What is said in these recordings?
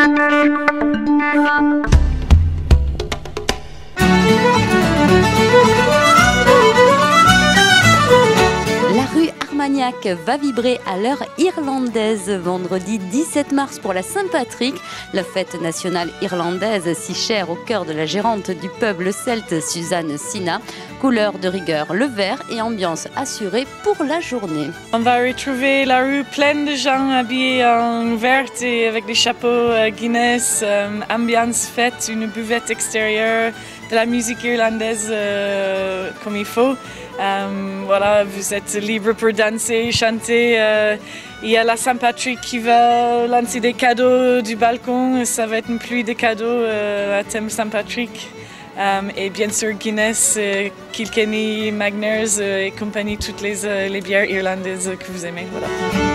Armagnac va vibrer à l'heure irlandaise vendredi 17 mars pour la Saint-Patrick, la fête nationale irlandaise si chère au cœur de la gérante du pub Le Celte, Suzanne Sina. Couleur de rigueur, le vert et ambiance assurée pour la journée. On va retrouver la rue pleine de gens habillés en vert et avec des chapeaux Guinness, ambiance fête, une buvette extérieure, de la musique irlandaise comme il faut. Voilà, vous êtes libre pour danser, chanter. Il y a la Saint-Patrick qui va lancer des cadeaux du balcon. Ça va être une pluie de cadeaux à thème Saint-Patrick. Et bien sûr Guinness, Kilkenny, Magners et compagnie, toutes les bières irlandaises que vous aimez. Voilà.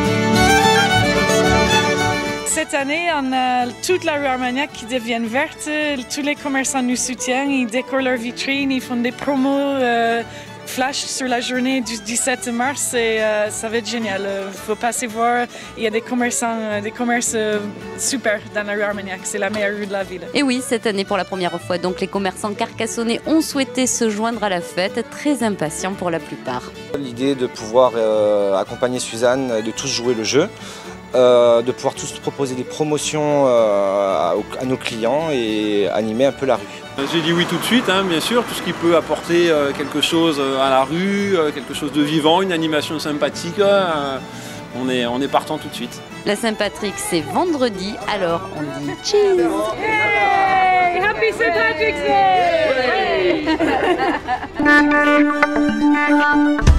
Cette année, on a toute la rue Armagnac qui devient verte. Tous les commerçants nous soutiennent, ils décorent leurs vitrines, ils font des promos flash sur la journée du 17 mars et ça va être génial. Il faut passer voir, il y a des commerces super dans la rue Armagnac, c'est la meilleure rue de la ville. Et oui, cette année pour la première fois, donc les commerçants carcassonnais ont souhaité se joindre à la fête, très impatients pour la plupart. L'idée de pouvoir accompagner Suzanne, de tous jouer le jeu, de pouvoir tous proposer des promotions à nos clients et animer un peu la rue. J'ai dit oui tout de suite, hein, bien sûr, tout ce qui peut apporter quelque chose à la rue, quelque chose de vivant, une animation sympathique, on est partant tout de suite. La Saint-Patrick, c'est vendredi, alors on dit cheese. Hey, Happy St. Patrick's Day!